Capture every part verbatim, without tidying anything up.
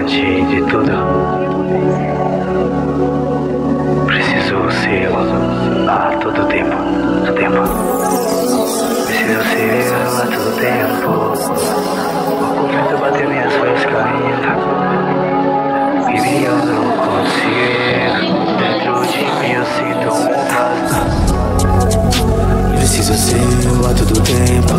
antes de tudo, preciso seu a todo tempo, todo tempo. Preciso seu a todo tempo. O vento batendo e as folhas caindo. Baby, eu não consigo. Dentro de mim eu sinto um vazio. Preciso seu a todo tempo.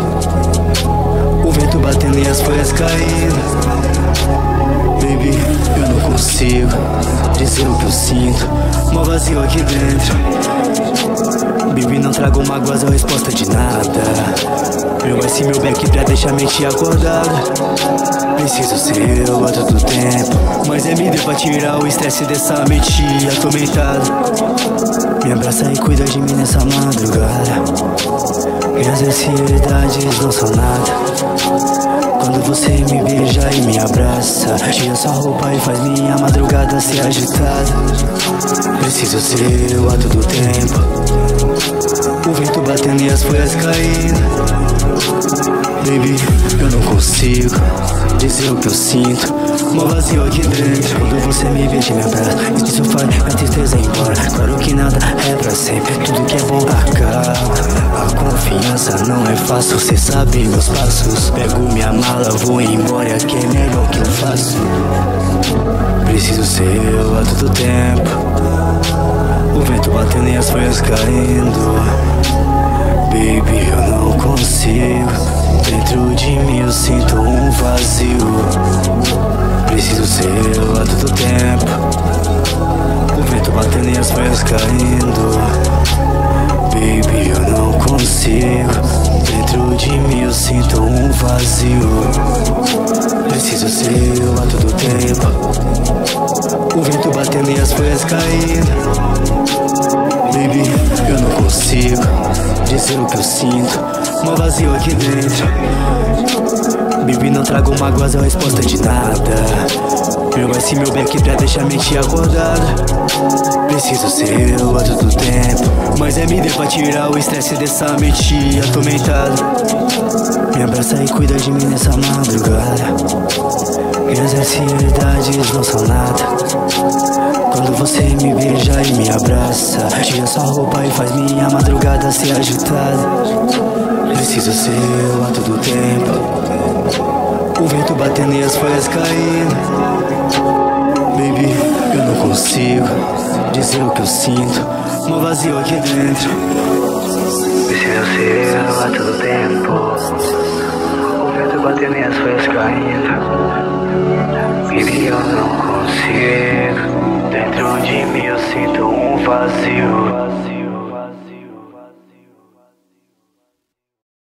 O vento batendo e as folhas caindo. Baby, eu não consigo dizer o que eu sinto, mó vazio aqui dentro. Baby, não trago mágoas ou resposta de nada. Meu ice, meu back pra deixar a mente acordada. Preciso seu a todo tempo, mas é me deu pra tirar o estresse dessa mente atormentada. Me abraça e cuida de mim nessa madrugada. Minhas ansiedades não são nada quando você me beija e me abraça. Tira sua roupa e faz minha madrugada ser agitada. Preciso seu a todo tempo. O vento batendo e as folhas caindo. Baby, eu não consigo dizer o que eu sinto, mó vazio aqui dentro. Quando você me beija e me abraça, isso faz minha tristeza ir embora. Claro que nada é pra sempre, tudo que é bom acaba. A confiança não é fácil, cê sabe meus passos. Pego minha mala, vou embora, que é melhor que eu faço. Preciso seu a todo tempo. O vento batendo e as folhas caindo. Baby, eu não consigo. Dentro de mim eu sinto um vazio. Preciso seu a todo tempo. O vento batendo e as folhas caindo. Baby, eu não consigo. Dentro de mim eu sinto um vazio. Preciso seu a todo tempo. O vento batendo e as folhas caindo. Baby, eu não consigo dizer o que eu sinto, mó vazio aqui dentro. Baby, não trago mágoas ou resposta de nada. Meu ice, meu back pra deixar a mente acordada. Preciso seu a todo tempo, mas é me deu pra tirar o estresse dessa mente atormentada. Me abraça e cuida de mim nessa madrugada. Minhas ansiedades não são nada quando você me beija e me abraça. Tira sua roupa e faz minha madrugada ser agitada. Preciso seu a todo tempo. O vento batendo e as folhas caindo. Baby, eu não consigo dizer o que eu sinto, mó vazio aqui dentro. Preciso seu a todo tempo. O vento batendo e as folhas caindo. Baby, eu não consigo. Dentro de mim eu sinto um vazio.